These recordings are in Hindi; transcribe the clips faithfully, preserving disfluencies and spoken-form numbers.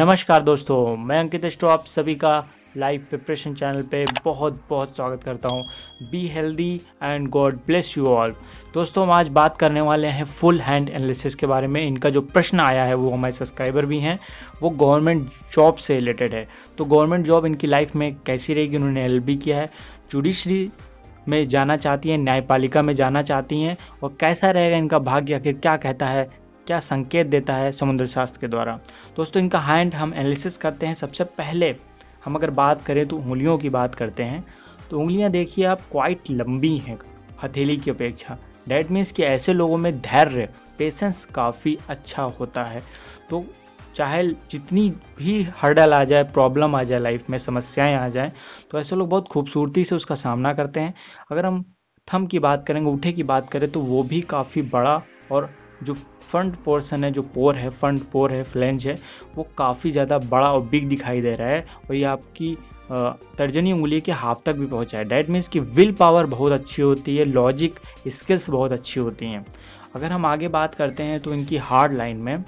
नमस्कार दोस्तों, मैं अंकित स्टो आप सभी का लाइव प्रिपरेशन चैनल पे बहुत बहुत स्वागत करता हूँ। Be healthy and God bless you all. दोस्तों, हम आज बात करने वाले हैं फुल हैंड एनालिसिस के बारे में। इनका जो प्रश्न आया है वो हमारे सब्सक्राइबर भी हैं, वो गवर्नमेंट जॉब से रिलेटेड है। तो गवर्नमेंट जॉब इनकी लाइफ में कैसी रहेगी, उन्होंने एल एल बी किया है, जुडिशरी में जाना चाहती हैं, न्यायपालिका में जाना चाहती हैं, और कैसा रहेगा इनका भाग्य, आखिर क्या कहता है, क्या संकेत देता है समुद्र शास्त्र के द्वारा। दोस्तों, इनका हैंड हम एनालिसिस करते हैं। सबसे पहले हम अगर बात करें तो उंगलियों की बात करते हैं। तो उंगलियां देखिए आप, क्वाइट लंबी हैं हथेली की अपेक्षा। डैट मीन्स कि ऐसे लोगों में धैर्य, पेशेंस काफ़ी अच्छा होता है। तो चाहे जितनी भी हर्डल आ जाए, प्रॉब्लम आ जाए, लाइफ में समस्याएं आ जाएं, तो ऐसे लोग बहुत खूबसूरती से उसका सामना करते हैं। अगर हम थंब की बात करें, अंगूठे की बात करें, तो वो भी काफ़ी बड़ा, और जो फ्रंट पोर्शन है, जो पोर है, फ्रंट पोर है, फ्लेंज है, वो काफ़ी ज़्यादा बड़ा और बिग दिखाई दे रहा है, और ये आपकी तर्जनी उंगली के हाथ तक भी पहुंचा है। डैट मीन्स कि विल पावर बहुत अच्छी होती है, लॉजिक स्किल्स बहुत अच्छी होती हैं। अगर हम आगे बात करते हैं तो इनकी हार्ड लाइन में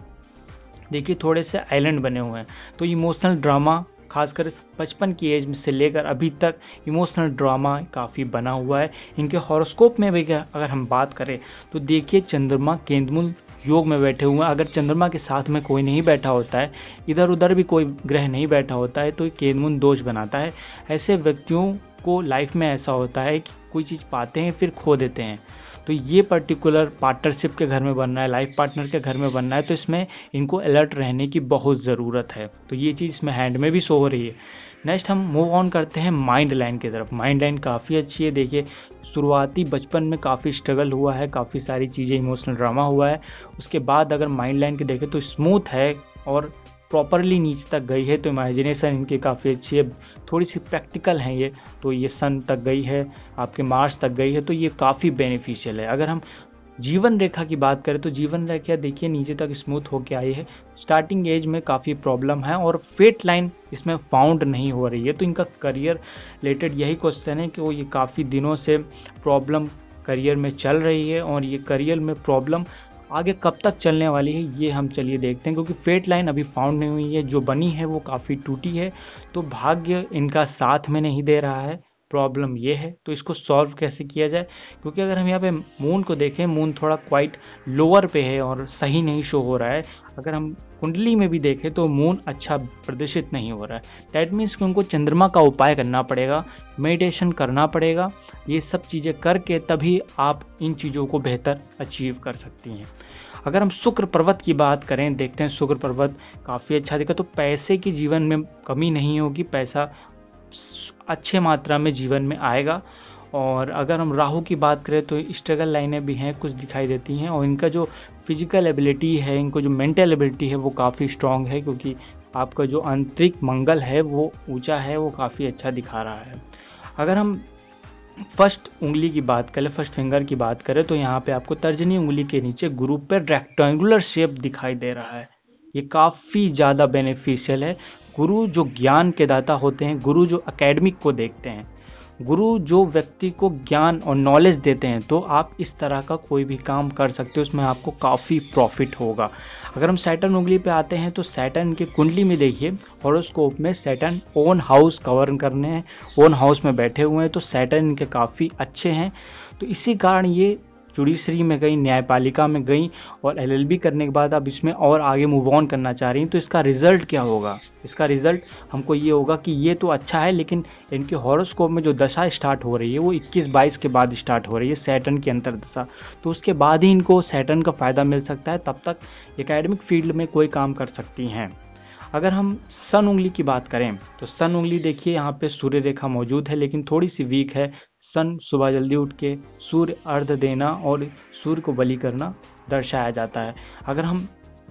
देखिए थोड़े से आइलैंड बने हुए हैं। तो इमोशनल ड्रामा, खासकर बचपन की एज में से लेकर अभी तक इमोशनल ड्रामा काफ़ी बना हुआ है। इनके हॉरोस्कोप में भी अगर हम बात करें तो देखिए चंद्रमा केंद्रमूल योग में बैठे हुए हैं। अगर चंद्रमा के साथ में कोई नहीं बैठा होता है, इधर उधर भी कोई ग्रह नहीं बैठा होता है, तो केंद्रमूल दोष बनाता है। ऐसे व्यक्तियों को लाइफ में ऐसा होता है कि कोई चीज़ पाते हैं फिर खो देते हैं। तो ये पर्टिकुलर पार्टनरशिप के घर में बनना है, लाइफ पार्टनर के घर में बनना है, तो इसमें इनको अलर्ट रहने की बहुत ज़रूरत है। तो ये चीज़ इसमें हैंड में भी शो हो रही है। नेक्स्ट हम मूव ऑन करते हैं माइंड लाइन की तरफ। माइंड लाइन काफ़ी अच्छी है। देखिए शुरुआती बचपन में काफ़ी स्ट्रगल हुआ है, काफ़ी सारी चीज़ें, इमोशनल ड्रामा हुआ है। उसके बाद अगर माइंड लाइन की देखें तो स्मूथ है और प्रॉपरली नीचे तक गई है। तो इमेजिनेशन इनकी काफ़ी अच्छी है, थोड़ी सी प्रैक्टिकल है ये। तो ये सन तक गई है, आपके मार्स तक गई है, तो ये काफ़ी बेनिफिशियल है। अगर हम जीवन रेखा की बात करें तो जीवन रेखा देखिए नीचे तक स्मूथ होके आई है। स्टार्टिंग एज में काफ़ी प्रॉब्लम है और फेट लाइन इसमें फाउंड नहीं हो रही है। तो इनका करियर रिलेटेड यही क्वेश्चन है कि वो ये काफ़ी दिनों से प्रॉब्लम करियर में चल रही है, और ये करियर में प्रॉब्लम आगे कब तक चलने वाली है ये हम चलिए देखते हैं, क्योंकि फेट लाइन अभी फाउंड नहीं हुई है। जो बनी है वो काफ़ी टूटी है, तो भाग्य इनका साथ में नहीं दे रहा है। प्रॉब्लम ये है, तो इसको सॉल्व कैसे किया जाए, क्योंकि अगर हम यहाँ पे मून को देखें, मून थोड़ा क्वाइट लोअर पे है और सही नहीं शो हो रहा है। अगर हम कुंडली में भी देखें तो मून अच्छा प्रदर्शित नहीं हो रहा है। डैट मीन्स कि उनको चंद्रमा का उपाय करना पड़ेगा, मेडिटेशन करना पड़ेगा। ये सब चीज़ें करके तभी आप इन चीज़ों को बेहतर अचीव कर सकती हैं। अगर हम शुक्र पर्वत की बात करें, देखते हैं शुक्र पर्वत काफ़ी अच्छा दिखा। तो पैसे की जीवन में कमी नहीं होगी, पैसा अच्छे मात्रा में जीवन में आएगा। और अगर हम राहु की बात करें तो स्ट्रगल लाइनें भी हैं, कुछ दिखाई देती हैं। और इनका जो फिजिकल एबिलिटी है, इनको जो मेंटल एबिलिटी है वो काफ़ी स्ट्रॉन्ग है, क्योंकि आपका जो आंतरिक मंगल है वो ऊंचा है, वो काफ़ी अच्छा दिखा रहा है। अगर हम फर्स्ट उंगली की बात करें, फर्स्ट फिंगर की बात करें, तो यहाँ पे आपको तर्जनी उंगली के नीचे गुरु पर रेक्टेंगुलर शेप दिखाई दे रहा है। ये काफ़ी ज़्यादा बेनिफिशियल है। गुरु जो ज्ञान के दाता होते हैं, गुरु जो एकेडमिक को देखते हैं, गुरु जो व्यक्ति को ज्ञान और नॉलेज देते हैं, तो आप इस तरह का कोई भी काम कर सकते हो, उसमें आपको काफ़ी प्रॉफिट होगा। अगर हम सैटर्न उंगली पे आते हैं तो सैटर्न की कुंडली में देखिए हॉरोस्कोप में सैटर्न ओन हाउस कवर करने हैं, ओन हाउस में बैठे हुए हैं, तो सैटर्न इनके काफ़ी अच्छे हैं। तो इसी कारण ये जुडिशरी में गई, न्यायपालिका में गई, और एल एल बी करने के बाद अब इसमें और आगे मूव ऑन करना चाह रही हैं। तो इसका रिजल्ट क्या होगा? इसका रिजल्ट हमको ये होगा कि ये तो अच्छा है, लेकिन इनके हॉरोस्कोप में जो दशा स्टार्ट हो रही है वो इक्कीस बाईस के बाद स्टार्ट हो रही है, सैटर्न की अंतर दशा। तो उसके बाद ही इनको सैटर्न का फ़ायदा मिल सकता है, तब तक एकेडमिक फील्ड में कोई काम कर सकती हैं। अगर हम सन उंगली की बात करें तो सन उंगली देखिए यहाँ पे सूर्य रेखा मौजूद है, लेकिन थोड़ी सी वीक है। सन सुबह जल्दी उठ के सूर्य अर्घ देना और सूर्य को बलि करना दर्शाया जाता है। अगर हम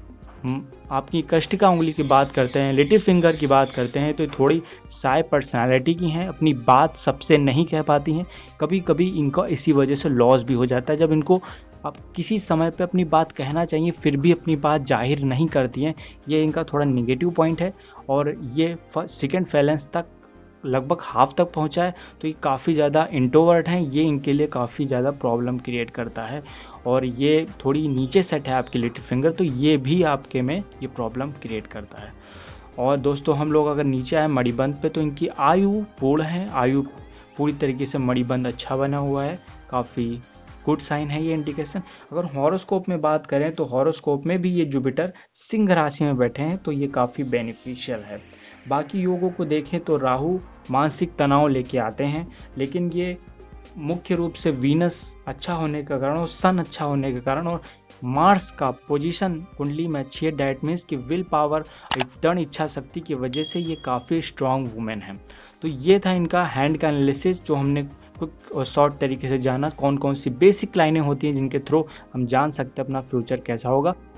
आपकी कष्टिका उंगली की बात करते हैं, लिटिल फिंगर की बात करते हैं, तो थोड़ी साय पर्सनालिटी की हैं, अपनी बात सबसे नहीं कह पाती हैं। कभी कभी इनका इसी वजह से लॉस भी हो जाता है, जब इनको आप किसी समय पे अपनी बात कहना चाहिए फिर भी अपनी बात जाहिर नहीं करती हैं। ये इनका थोड़ा निगेटिव पॉइंट है, और ये सेकेंड फैलेंस तक लगभग हाफ तक पहुंचा है। तो ये काफ़ी ज़्यादा इंट्रोवर्ट हैं, ये इनके लिए काफ़ी ज़्यादा प्रॉब्लम क्रिएट करता है। और ये थोड़ी नीचे सेट है आपकी लिटिल फिंगर, तो ये भी आपके में ये प्रॉब्लम क्रिएट करता है। और दोस्तों हम लोग अगर नीचे आए मणिबंध पे तो इनकी आयु पूर्ण है, आयु पूरी तरीके से मणिबंध अच्छा बना हुआ है, काफ़ी गुड साइन है ये इंडिकेशन। अगर हॉरोस्कोप में बात करें तो हॉरोस्कोप में भी ये जुपिटर सिंह राशि में बैठे हैं तो ये काफ़ी बेनिफिशियल है। बाकी योगों को देखें तो राहु मानसिक तनाव लेके आते हैं, लेकिन ये मुख्य रूप से वीनस अच्छा होने के कारण और सन अच्छा होने के कारण और मार्स का पोजीशन कुंडली में अच्छी है, डैट मीन्स कि विल पावर, दृढ़ इच्छा शक्ति की वजह से ये काफ़ी स्ट्रांग वुमेन है। तो ये था इनका हैंड का एनालिसिस जो हमने और शॉर्ट तरीके से जाना कौन कौन सी बेसिक लाइनें होती हैं जिनके थ्रू हम जान सकते हैं अपना फ्यूचर कैसा होगा।